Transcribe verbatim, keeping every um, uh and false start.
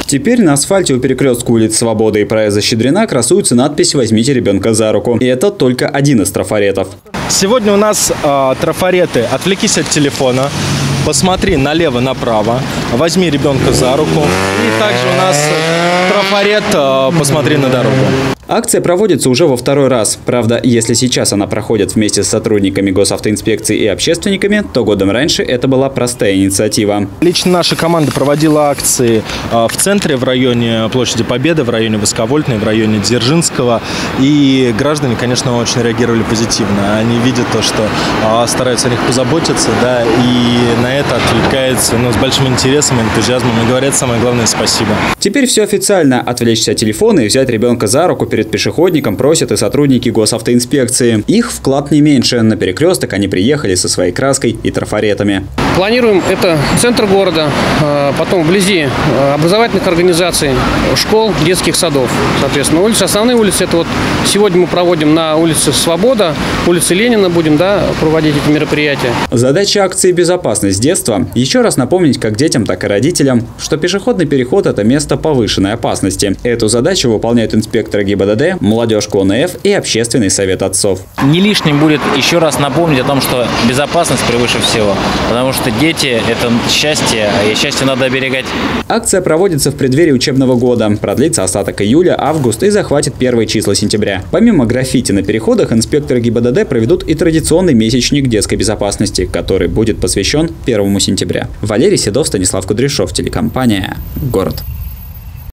Теперь на асфальте у перекрестка улиц Свободы и проезда Щедрина красуется надпись «Возьмите ребенка за руку». И это только один из трафаретов. Сегодня у нас э, трафареты «Отвлекись от телефона», «Посмотри налево-направо», «Возьми ребенка за руку». И также у нас трафарет э, «Посмотри на дорогу». Акция проводится уже во второй раз. Правда, если сейчас она проходит вместе с сотрудниками госавтоинспекции и общественниками, то годом раньше это была простая инициатива. Лично наша команда проводила акции в центре, в районе Площади Победы, в районе Высоковольтной, в районе Дзержинского. И граждане, конечно, очень реагировали позитивно. Они видят то, что стараются о них позаботиться, да, и на это отвлекаются, ну, с большим интересом и энтузиазмом. И говорят самое главное — спасибо. Теперь все официально. Отвлечься от телефона и взять ребенка за руку перед пешеходником просят и сотрудники госавтоинспекции. Их вклад не меньше. На перекресток они приехали со своей краской и трафаретами. Планируем это центр города, потом вблизи образовательных организаций, школ, детских садов. Соответственно, улицы, основные улицы, это вот сегодня мы проводим на улице Свобода, улице Ленина будем, да, проводить эти мероприятия. Задача акции «Безопасность детства» – еще раз напомнить как детям, так и родителям, что пешеходный переход – это место повышенной опасности. Эту задачу выполняют инспекторы ГИБДД, молодежка О Н Ф и общественный совет отцов. Не лишним будет еще раз напомнить о том, что безопасность превыше всего, потому что дети – это счастье, и счастье надо оберегать. Акция проводится в преддверии учебного года, продлится остаток июля, август и захватит первые числа сентября. Помимо граффити на переходах, инспекторы ГИБДД проведут и традиционный месячник детской безопасности, который будет посвящен первому сентября. Валерий Седов, Станислав Кудряшов, телекомпания «Город».